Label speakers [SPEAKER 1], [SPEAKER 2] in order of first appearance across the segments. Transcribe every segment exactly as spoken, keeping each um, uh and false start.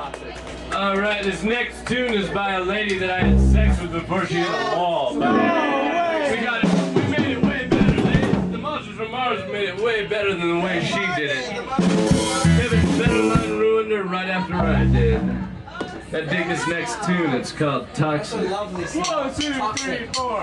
[SPEAKER 1] Alright, this next tune is by a lady that I had sex with before she hit the wall. But we got it. We made it way better. They, the Monsters from Mars made it way better than the way she did it. Kevin Federline ruined her right after I did. I dig this next tune. It's called Toxic. One, two, three, four.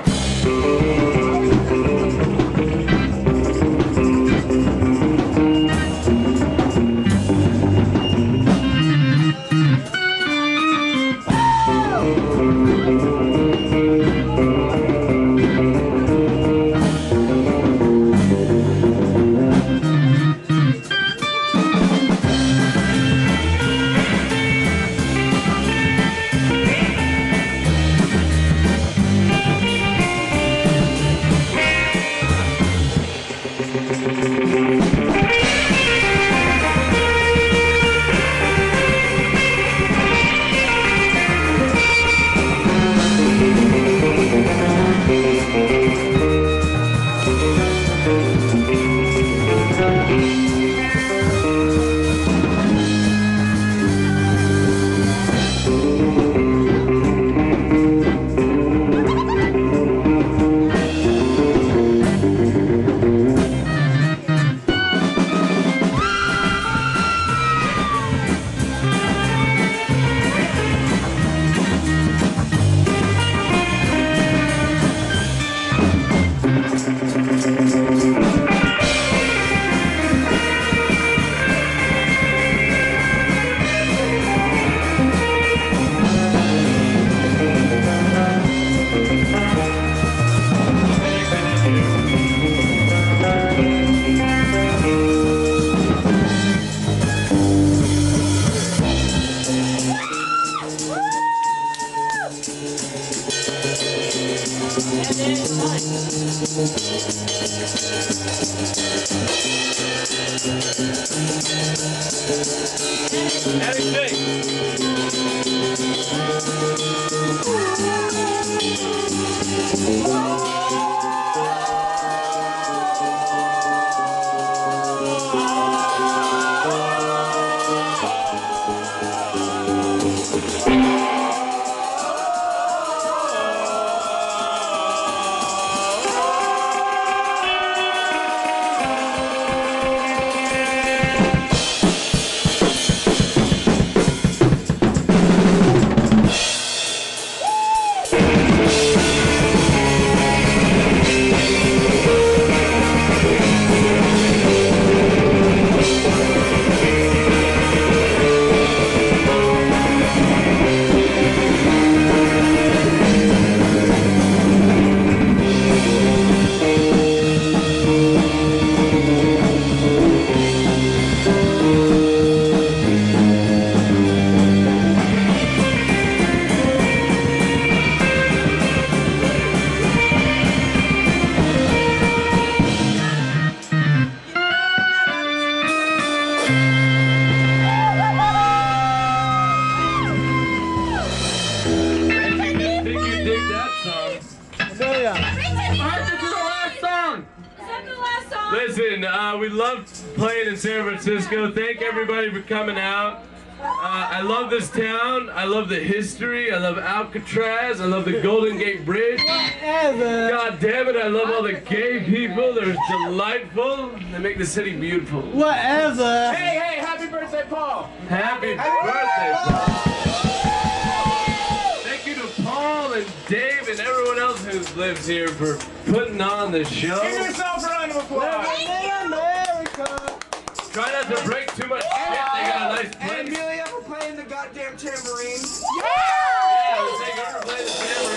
[SPEAKER 2] Listen, uh, we love playing in San Francisco. Thank everybody for coming out. Uh, I love this town. I love the history. I love Alcatraz. I love the Golden Gate Bridge.
[SPEAKER 3] Whatever.
[SPEAKER 2] God damn it, I love all the gay people. They're delightful. They make the city beautiful.
[SPEAKER 3] Whatever.
[SPEAKER 4] Hey, hey, happy birthday, Paul.
[SPEAKER 2] Happy birthday, Paul. Thank you to Paul and Dave and everyone else who lives here for putting on the show.
[SPEAKER 4] Give yourself a round of applause.
[SPEAKER 3] America.
[SPEAKER 2] Try not to break too much shit. They got a nice
[SPEAKER 4] And
[SPEAKER 2] place.
[SPEAKER 4] Amelia for playing the goddamn tambourine.
[SPEAKER 2] Yeah, let's take her to play the tambourine.